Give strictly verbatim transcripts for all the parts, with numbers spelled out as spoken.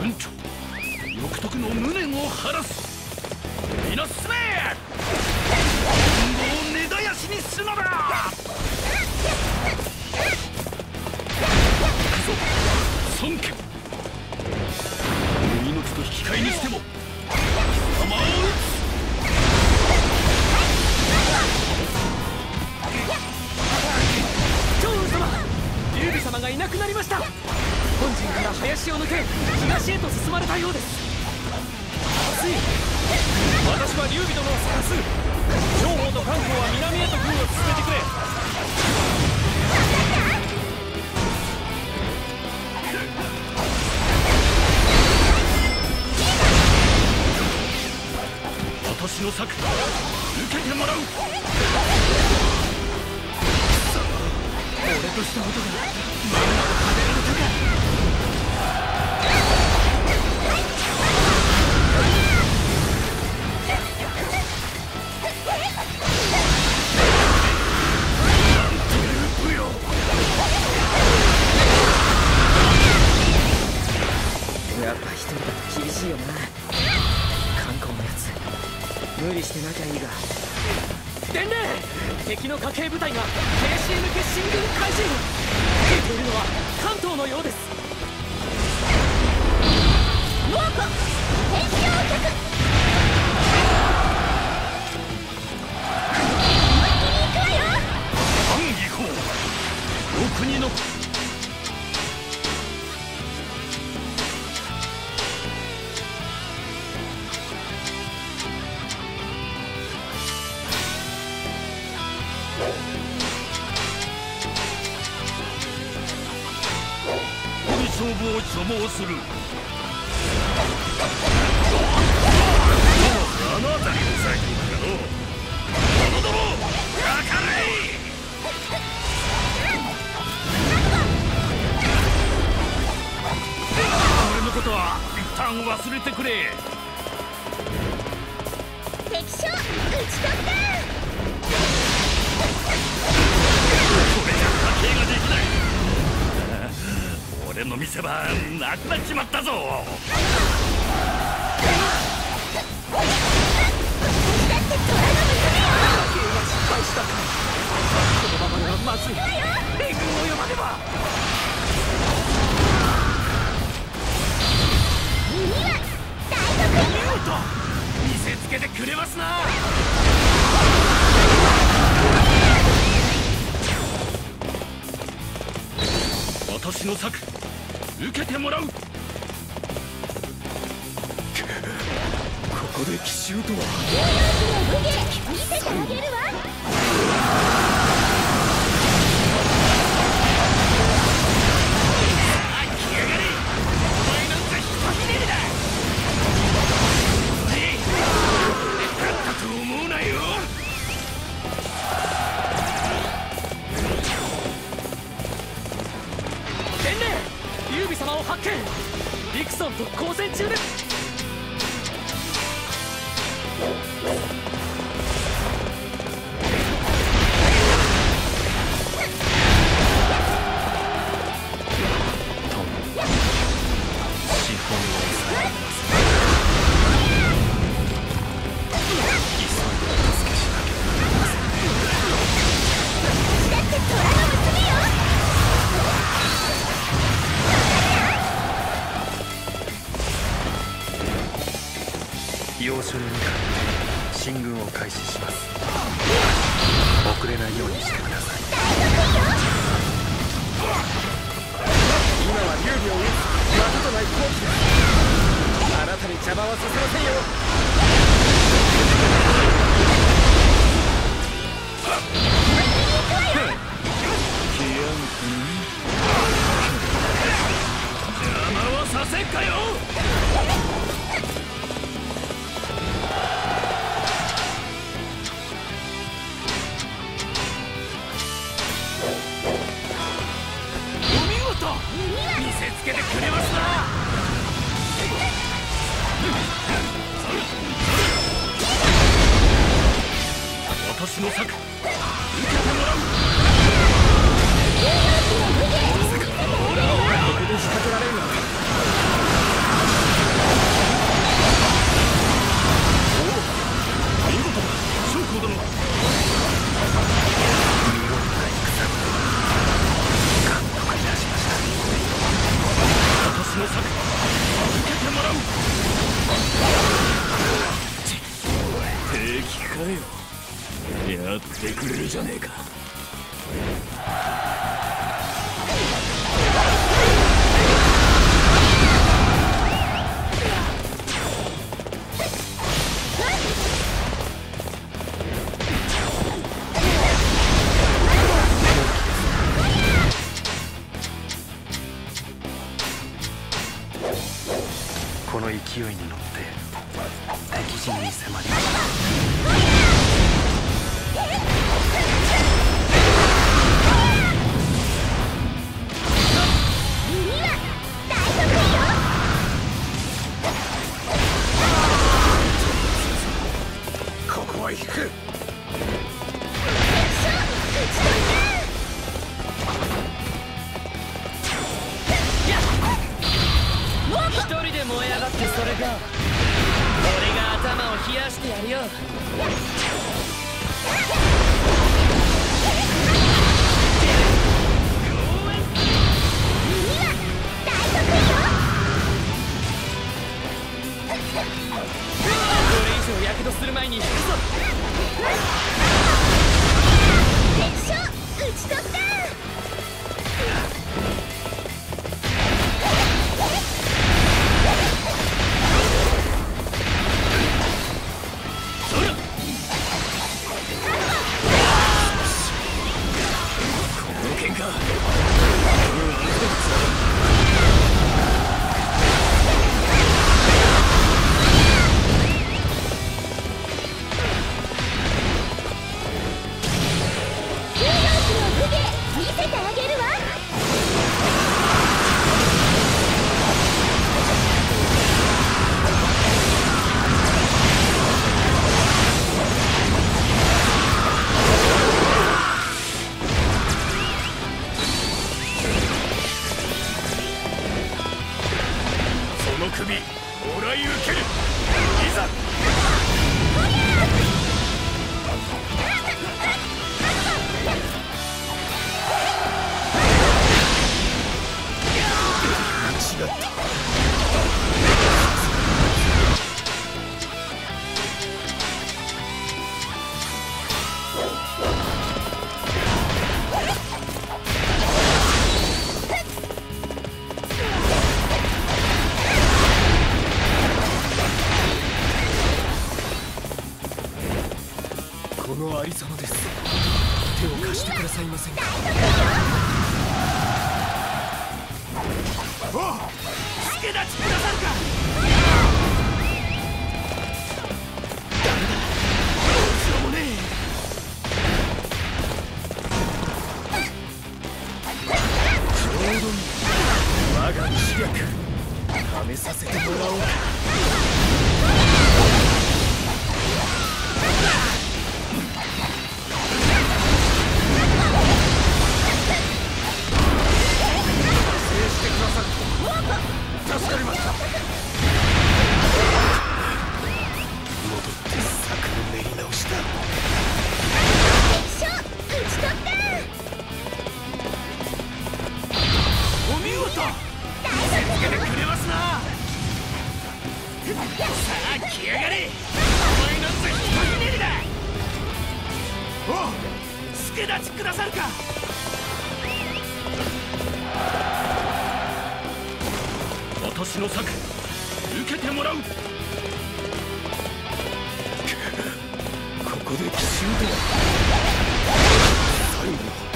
村長、欲得の無念を晴らす。皆進め。運動を根絶やしにするのだ。行くぞ孫家。命と引き換えにしても貴様を撃つ。 趙雲様、劉備様がいなくなりました。本陣から林を抜け東へと進まれたようです。つい私は劉備殿を探す。張豊と関公は南へと軍を進めてくれ。 私の策受けてもらう。 俺としたことがまんまとはめられたか。やっぱ一人だと厳しいよな。観光のやつ無理してなきゃいいが。伝令、敵の家系部隊が林へ抜け進軍開始。出ているのは関東のようです。猛虎天使王脚。思いっきり行くわよ。 反義行お国の勝負を所望する。あの辺りを抑えていくかの。者どもかかれ。俺のことは一旦忘れてくれ。 敵将討ち取った。 これじゃ家計ができない。俺の見せ場なくなっちまったぞ。 このままではまずい。援軍を呼ばねば。 耳は大得意。 見事見せつけてくれますな。私の策受けてもらう。ここで奇襲とは。 ニューヨークの武芸見せてあげるわ。 発見。ディクソンと交戦中です。 要所に向かって進軍を開始します。遅れないようにしてください。 今は劉備を撃つまずとない好機です。あなたに邪魔はさせませんよ。 邪魔はさせんかよ。見せつけてくれますな。私の策受けてもらう。 ここで仕掛けられるの勢いに乗って敵陣に迫りました。 一人で燃え上がってそれか。俺が頭を冷やしてやるよ。これ以上やけどする前に引くぞ。 敵将討ち取った。見せてあげるわ。 その首もらい受ける。いざこのありさまです。手を貸してくださいませんか。 おう、助立ちくださるか。ダメだ、どうしようもねえ。ちょうどいい。我が知略試させてもらおうか。助かりました。戻って策の練り直しだ。 敵将討ち取った。 お見事、見せつけてくれますな。さあ来やがれ。お前なんぞひとひねりだ。おう、助立ちくださるか。私の策受けてもらう。ここで奇襲と最後の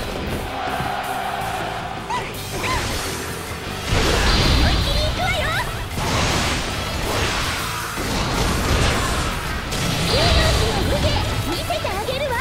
思いっきり行くわよ。ニューヨークの武芸見せてあげるわ。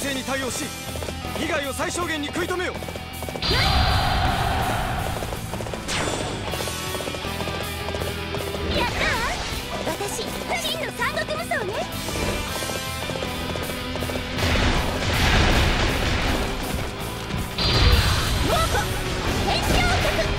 勢に対応し被害を最小限に食い止めよ。 やったわ。私真の三国無双ね。猛虎天使王国。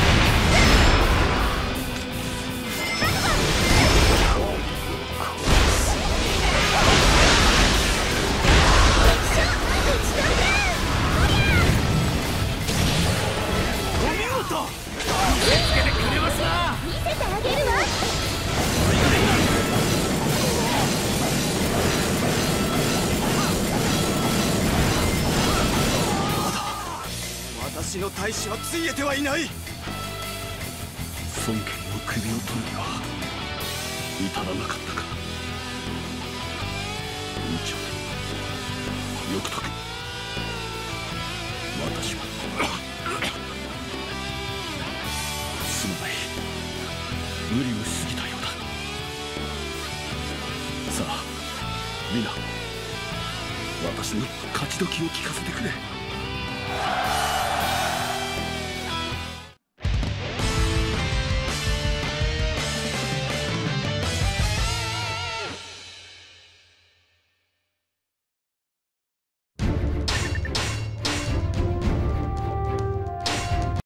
見せてあげるわ。 私の大使はついえてはいない。 孫権の首を取るには至らなかったか。院長、よく解く。私はすまない、無理をしすぎたようだ。さあ皆、私に勝ち時を聞かせてくれ。